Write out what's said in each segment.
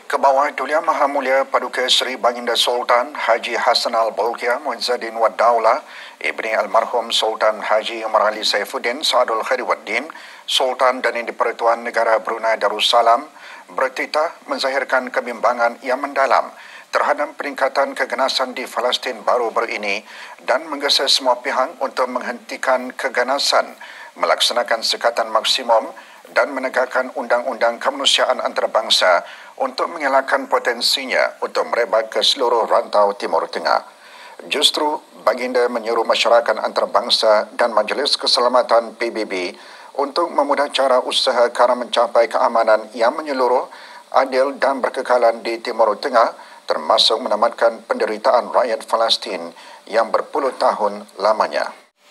Kebawah Duli Yang Maha Mulia Paduka Seri Baginda Sultan Haji Hassan Al-Bolkiah Muizzuddin Wad Daulah Ibni Almarhum Sultan Haji Umar Ali Saifuddin Saadul Khairuddin Sultan dan Di-Pertuan Negara Brunei Darussalam bertitah menzahirkan kebimbangan yang mendalam terhadap peningkatan keganasan di Palestin baru-baru ini dan menggesa semua pihak untuk menghentikan keganasan, melaksanakan sekatan maksimum dan menegakkan undang-undang kemanusiaan antarabangsa untuk mengelakkan potensinya untuk merebak ke seluruh rantau Timur Tengah. Justru, Baginda menyuruh masyarakat antarabangsa dan Majlis Keselamatan PBB untuk memudah cara usaha kerana mencapai keamanan yang menyeluruh, adil dan berkekalan di Timur Tengah, termasuk menamatkan penderitaan rakyat Palestin yang berpuluh tahun lamanya.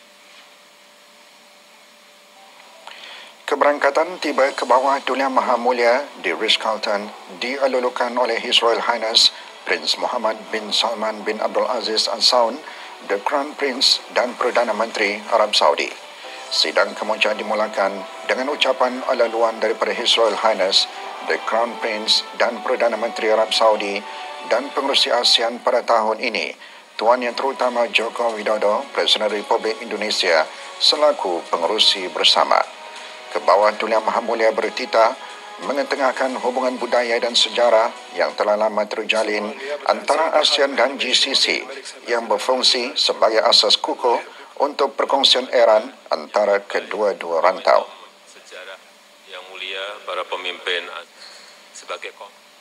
Keberangkatan tiba ke bawah Duli Yang Maha Mulia di Ritz-Carlton dialulukan oleh His Royal Highness Prince Muhammad bin Salman bin Abdul Aziz Al Saud, The Crown Prince dan Perdana Menteri Arab Saudi. Sidang kemudian dimulakan dengan ucapan ala-luan daripada His Royal Highness The Crown Prince dan Perdana Menteri Arab Saudi dan pengerusi ASEAN pada tahun ini, Tuan Yang Terutama Joko Widodo, Presiden Republik Indonesia selaku pengerusi bersama. Kebawah Duli Yang Maha Mulia bertitah mengetengahkan hubungan budaya dan sejarah yang telah lama terjalin antara ASEAN dan GCC yang berfungsi sebagai asas kukuh untuk perkongsian eran antara kedua-dua rantau. Sejarah yang mulia para pemimpin sebagai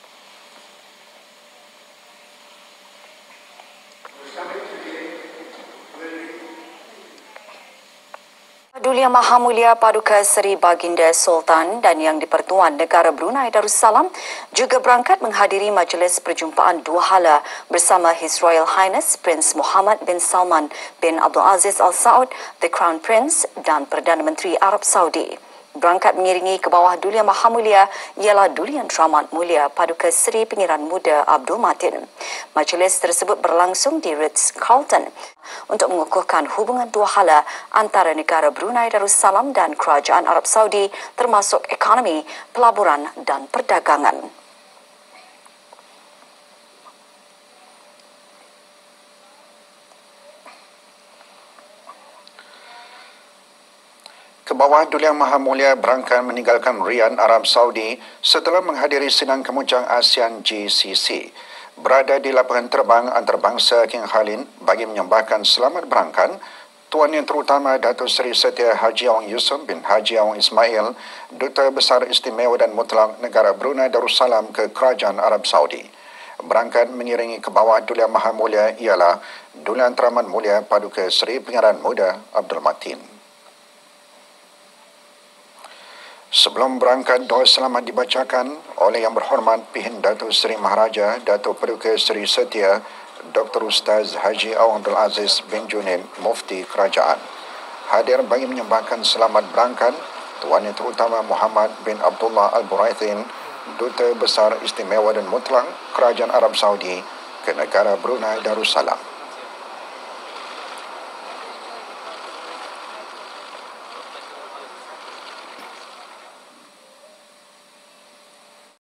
Duli Yang Maha Mulia Paduka Seri Baginda Sultan dan Yang Di-Pertuan Negara Brunei Darussalam juga berangkat menghadiri majlis perjumpaan dua hala bersama His Royal Highness Prince Muhammad bin Salman bin Abdul Aziz Al Saud, The Crown Prince dan Perdana Menteri Arab Saudi. Berangkat mengiringi ke bawah Duli Yang Maha Mulia ialah Duli Yang Teramat Mulia Paduka Seri Pengiran Muda Abdul Matin. Majlis tersebut berlangsung di Ritz-Carlton untuk mengukuhkan hubungan dua hala antara negara Brunei Darussalam dan Kerajaan Arab Saudi termasuk ekonomi, pelaburan dan perdagangan. Kebawah Duli Yang Maha Mulia berangkat meninggalkan Riyadh, Arab Saudi setelah menghadiri sidang kemuncak ASEAN GCC. Berada di lapangan terbang antarabangsa King Khalid bagi menyembahkan selamat berangkat, Tuan Yang Terutama Datuk Seri Setia Haji Awang Yusof bin Haji Awang Ismail, Duta Besar Istimewa dan Mutlak Negara Brunei Darussalam ke Kerajaan Arab Saudi. Berangkat mengiringi ke bawah Duli Yang Maha Mulia ialah Duli Yang Teramat Mulia Paduka Seri Pengiran Muda Abdul Matin. Sebelum berangkat, doa selamat dibacakan oleh Yang Berhormat Pihin Datuk Seri Maharaja Datuk Paduka Seri Setia Dr. Ustaz Haji Awang Abdul Aziz bin Junid, Mufti Kerajaan. Hadir bagi menyembahkan selamat berangkat Tuan Yang Terutama Muhammad bin Abdullah Al-Buraithin, Duta Besar Istimewa dan Mutlak Kerajaan Arab Saudi ke negara Brunei Darussalam.